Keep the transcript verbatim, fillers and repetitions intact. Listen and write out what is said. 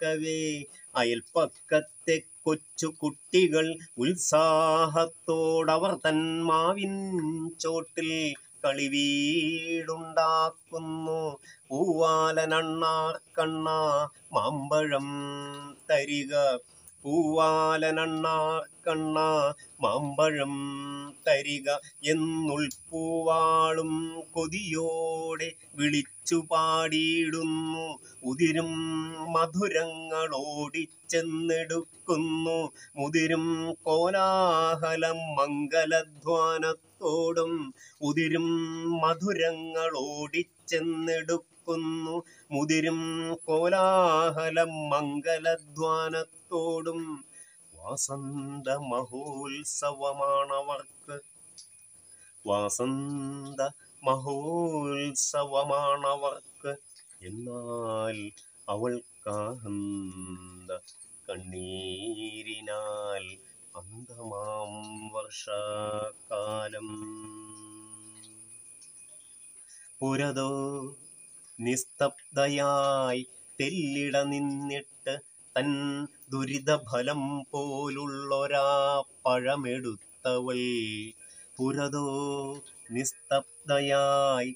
നിൽക്കവേ അയൽപ്പക്കത്തെ കൊച്ചു കുട്ടികൾ ഉത്സാഹത്തോടവർ തൻ മാവിൻ ചോട്ടിൽ കളിവീടുണ്ടാക്കുന്നു. പൂവാലനണ്ണാർക്കണ്ണ മാമ്പഴം തരിക, പൂവാലനണ്ണാർക്കണ്ണ മാമ്പഴം തരിക എന്നുൾപ്പൂവാളും കൊതിയോടെ വിളിച്ചു പാടിയിടുന്നു. ഉതിരും മധുരങ്ങളോടിച്ചെന്നെടുക്കുന്നു. മുതിരും കോലാഹലം മംഗലധ്വാനത്തോടും ഉതിരും മധുരങ്ങളോടിച്ചെന്നെടുക്കുന്നു. മുതിരും കോലാഹലം മംഗലധ്വാനത്തോടും. വാസന്ത മഹോത്സവമാണവർക്ക്, വാസന്ത മഹോത്സവമാണവർക്ക്. എന്നാൽ അവൾക്കാനന്ദ കണ്ണീരിനാൽ അന്തമാം വർഷകാലം. പുരതോ നിസ്തബ്ധയായി തെല്ലിട നിന്നിട്ട് തൻ ദുരിതഫലം പോലുള്ളൊരാ പഴമെടുത്തവൾ. പുരതോ നിസ്തബ്ധയായി